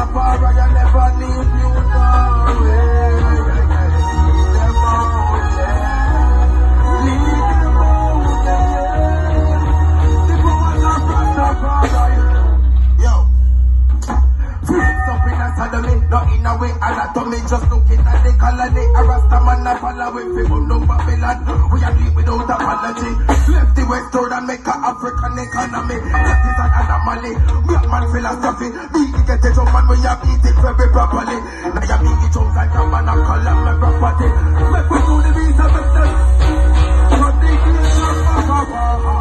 Rastafari, I never leave you nowhere. Leave them out, yeah. Leave them out, yeah. The power of Rastafari. Yo. Flex up in a suddenly, not in a way, anatomy, just looking at the colony. A Rasta man a follow with people, no Babylon. We are leave without apology. Left the West Road and make a African economy. That is an anomaly. Black man philosophy. Beat the get it up and we are beat it very properly. Now you beat it up and come and call them my property. Make we do the beat of themselves. From the gates of power.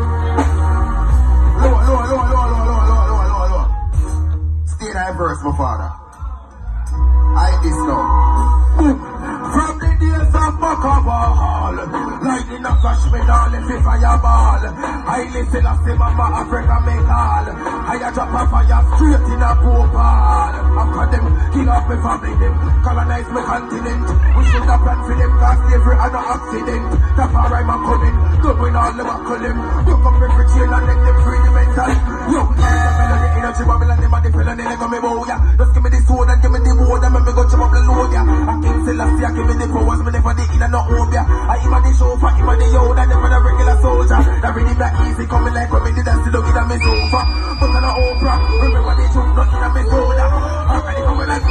Lower. Stay in that verse, my father. I this now. From the days of Bacabal, lightning a flash me down if it fireball. I listen to see Mama Africa me call. I a drop a fire straight in a Bhopal. After them, kill off me family them, colonize me continent. We should have planned for them, cause slavery are no accident. The far I'm a coming, doubling all the buckle them. You come every chain and let them free the mental. Yo, the energy Babylon, them and the felony, they come me bow ya. Just give me the sword and give me the wood and me go chop up the load ya. I King Selassie, give me the powers, me never the in and not home ya. I am the chauffeur, I am the yod, and never the regular soldier. That really that easy, coming like when me did that still don't get me sofa. But I'm not Oprah, remember the truth, not in a me soda. I'm ready coming like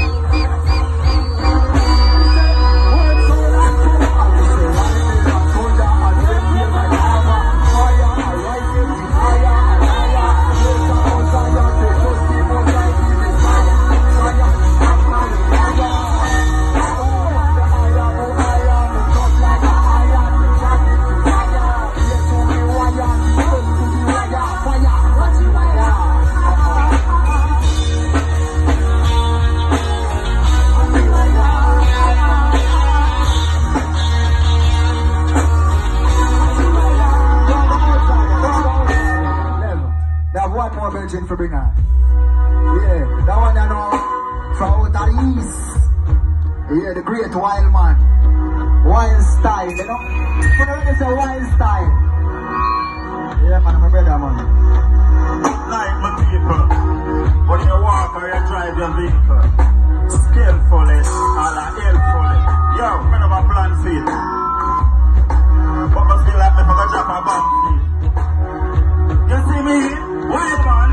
for bring on. Yeah, that one you know from out of the east. Yeah, the great wild man. Wild style, you know? You know when they say wild style? Yeah, man, my brother, man. Like my people, when you walk or you drive your vehicle, skillfully or helpfully. Yo, I have a plan for it. But I feel like I'm going to drop a bomb for you. You see me? Wild man.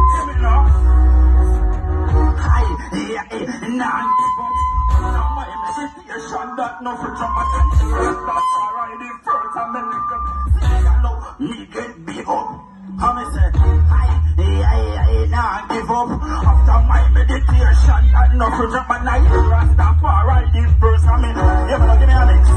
That no for jump attention. That's alright. The first and the second. Me get big up. How me say? I nah give up. After my meditation, that no for jump and I Rastafari. The first and me. You better give me a mix.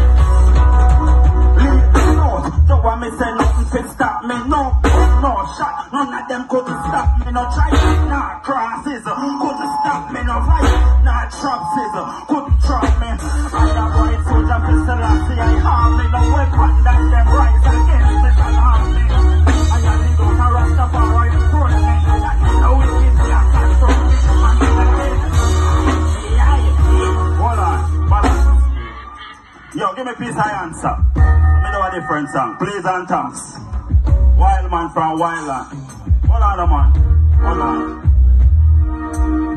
Leave me out. Don't want me say nothing to stop me. No shot. None of them could stop me. No try. Nah crosses. Couldn't stop me. No fight. Nah traps. Couldn't trap me. I am white soldier for Selassie. I harm me. No weapon that them rise against me shall harm me. I am the God of Rastafari. Front me. That is the wicked black and from me. Hold on. Balance. Yo, give me peace I answer. I know a different song. Please and thanks. Wild man from Wildland. Hold on, man. Hold on.